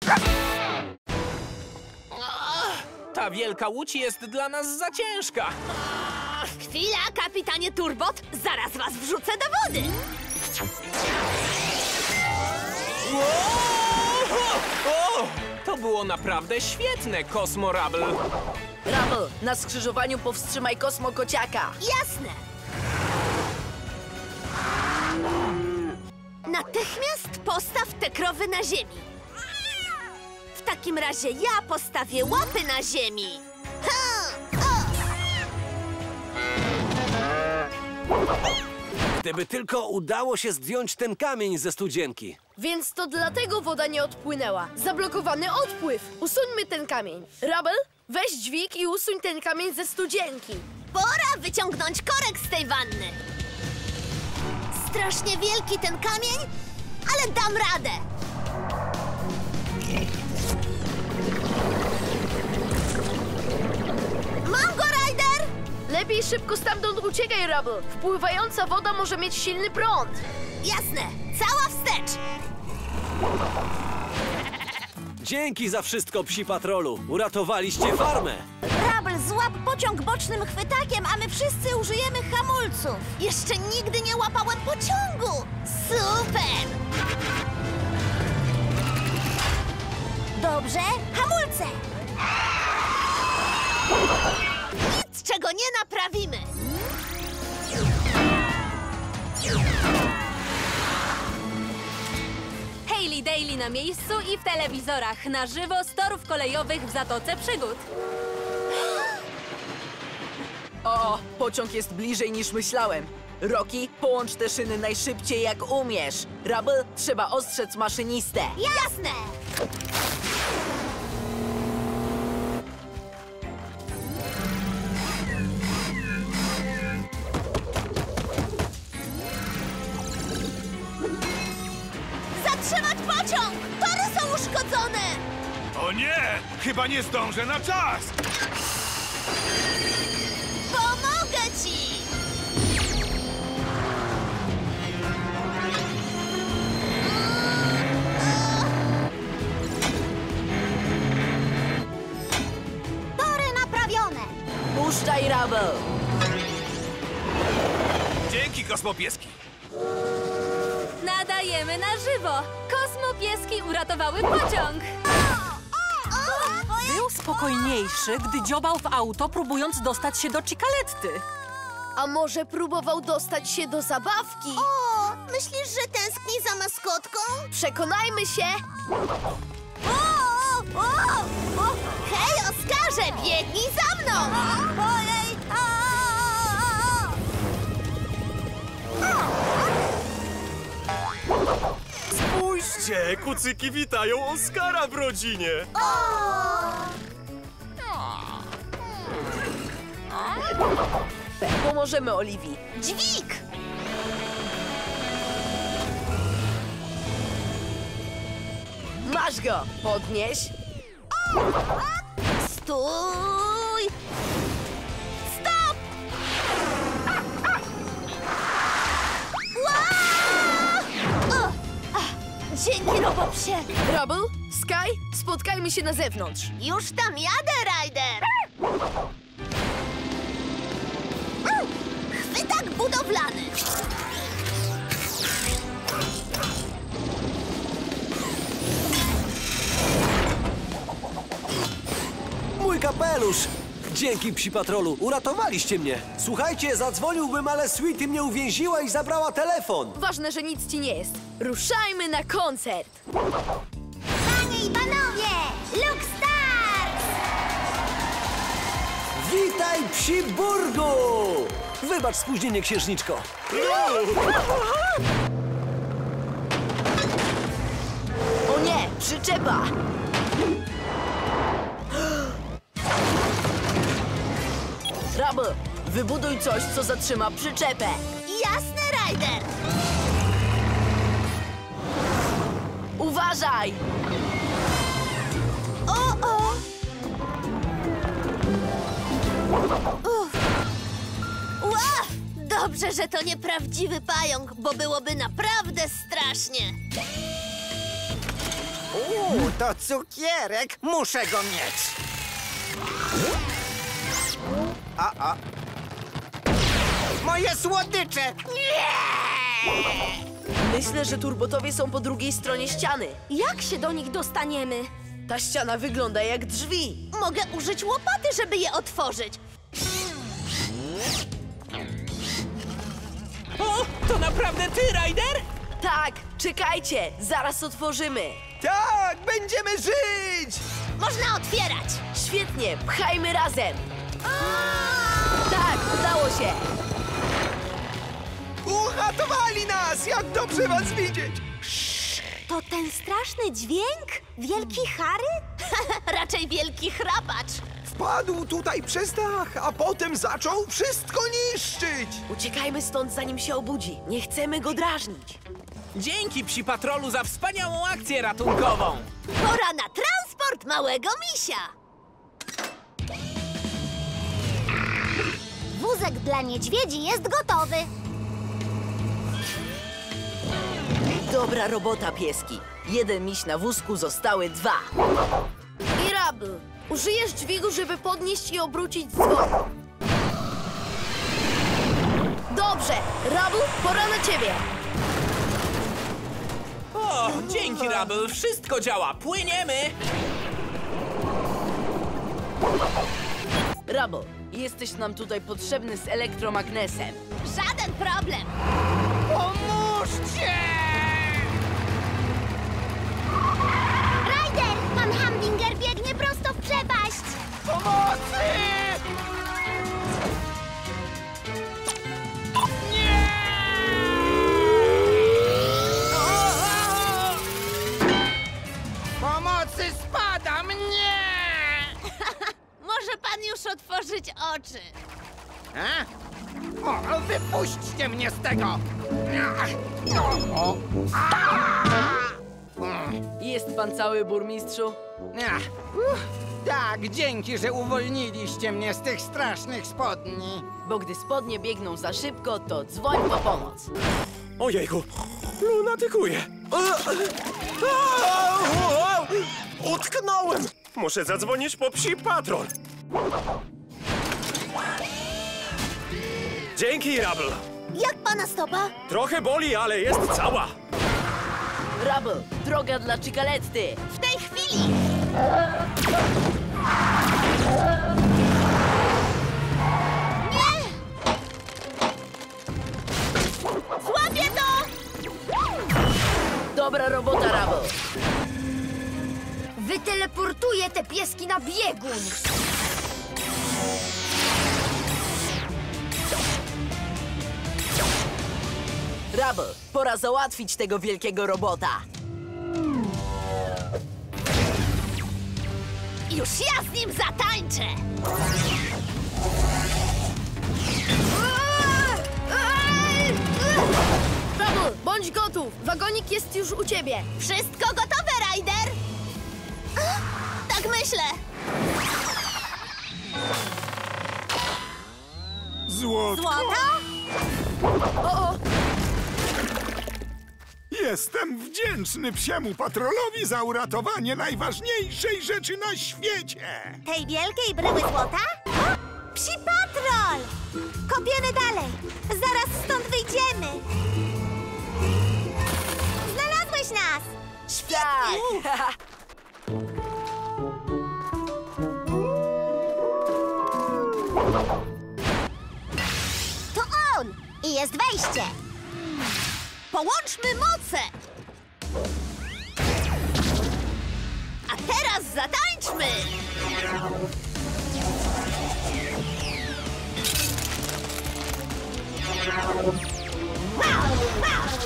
Ta wielka łódź jest dla nas za ciężka. Chwila, kapitanie Turbot! Zaraz was wrzucę do wody! O! To było naprawdę świetne, Kosmo Rubble. Rubble, na skrzyżowaniu powstrzymaj Kosmo Kociaka. Jasne! Natychmiast postaw te krowy na ziemi. W takim razie ja postawię łapy na ziemi. Ha! O! Gdyby tylko udało się zdjąć ten kamień ze studzienki. Więc to dlatego woda nie odpłynęła. Zablokowany odpływ. Usuńmy ten kamień. Rubble, weź dźwig i usuń ten kamień ze studzienki. Pora wyciągnąć korek z tej wanny. Strasznie wielki ten kamień, ale dam radę. Mam go, Ryder! Lepiej szybko stamtąd uciekaj, Rubble. Wpływająca woda może mieć silny prąd. Jasne, cała wstecz. Dzięki za wszystko, Psi Patrolu. Uratowaliście farmę. Rubble, złap pociąg bocznym chwytakiem, a my wszyscy użyjemy hamulców. Jeszcze nigdy nie łapałem pociągu. Super! Dobrze, hamulce. Nic, czego nie naprawimy. Hailey Daily na miejscu i w telewizorach na żywo z torów kolejowych w Zatoce Przygód. O, pociąg jest bliżej niż myślałem. Rocky, połącz te szyny najszybciej jak umiesz. Rubble, trzeba ostrzec maszynistę. Jasne! Zatrzymać pociąg! Tory są uszkodzone! O nie! Chyba nie zdążę na czas! Pomogę ci! Tory naprawione! Puszczaj, Rubble. Dzięki, kosmopieski! Nadajemy na żywo. Kosmopieski uratowały pociąg. Był spokojniejszy, gdy dziobał w auto, próbując dostać się do Cikaletty. A może próbował dostać się do zabawki? O, myślisz, że tęskni za maskotką? Przekonajmy się. O! Hej, Oskarze, biegnij za mną! Ojej! Spójrzcie, kucyki witają Oskara w rodzinie. Pomożemy Oliwii. Dźwig! Masz go! Podnieś. Stój! Stop! Ła! Dzięki, Robopsie! Rubble, Sky, spotkajmy się na zewnątrz. Już tam jadę, Ryder! Chwytak budowlany! Mój kapelusz! Dzięki, Psi Patrolu, uratowaliście mnie. Słuchajcie, zadzwoniłbym, ale Sweetie mnie uwięziła i zabrała telefon. Ważne, że nic ci nie jest. Ruszajmy na koncert. Panie i panowie, Luke Stars! Witaj, Psi Burgu! Wybacz spóźnienie, księżniczko. O nie, przyczepa! Rubble, wybuduj coś, co zatrzyma przyczepę. Jasne, Ryder! Uważaj! O! Ła! Dobrze, że to nieprawdziwy pająk, bo byłoby naprawdę strasznie. To cukierek! Muszę go mieć! Moje słodycze! Myślę, że turbotowie są po drugiej stronie ściany. Jak się do nich dostaniemy? Ta ściana wygląda jak drzwi. Mogę użyć łopaty, żeby je otworzyć. O, to naprawdę ty, Ryder? Tak, czekajcie, zaraz otworzymy. Tak! Będziemy żyć! Można otwierać. Świetnie, pchajmy razem. Tak, udało się. Uratowali nas! Jak dobrze was widzieć! To ten straszny dźwięk? Wielki Harry? Raczej wielki chrapacz. Wpadł tutaj przez dach, a potem zaczął wszystko niszczyć! Uciekajmy stąd, zanim się obudzi. Nie chcemy go drażnić. Dzięki Psi Patrolu za wspaniałą akcję ratunkową. Pora na transport małego misia. Wózek dla niedźwiedzi jest gotowy. Dobra robota, pieski. Jeden miś na wózku, zostały 2. I Rabl, użyjesz dźwigu, żeby podnieść i obrócić dzwon. Dobrze, Rabl, pora na ciebie. O, dzięki, Rubble. Wszystko działa. Płyniemy. Rabl, jesteś nam tutaj potrzebny z elektromagnesem. Żaden problem. Pomóżcie! Ryder, pan Hamdinger biegnie prosto w przepaść. Pomocy! Pomocy, spadam! Nie! Może pan już otworzyć oczy. O, wypuśćcie mnie z tego! Jest pan cały, burmistrzu? Tak, dzięki, że uwolniliście mnie z tych strasznych spodni. Bo gdy spodnie biegną za szybko, to dzwoń po pomoc. Ojejku, lunatykuje. Utknąłem! Muszę zadzwonić po Psi Patrol. Dzięki, Rubble. Jak pana stopa? Trochę boli, ale jest cała. Rabl, droga dla Cicaletty. W tej chwili. Nie! Złapię to! Dobra robota, Rabl. Wyteleportuję te pieski na biegun. Rabl, pora załatwić tego wielkiego robota. Już ja z nim zatańczę! Rabl, bądź gotów. Wagonik jest już u ciebie. Wszystko gotowe, Ryder? Tak myślę. Złotko! Złota? Jestem wdzięczny Psiemu Patrolowi za uratowanie najważniejszej rzeczy na świecie! Tej wielkiej bryły złota? Psi Patrol! Kopiemy dalej. Zaraz stąd wyjdziemy. Znalazłeś nas! Tak. To on! I jest wejście. Połączmy moce! A teraz zatańczmy! Wow, wow.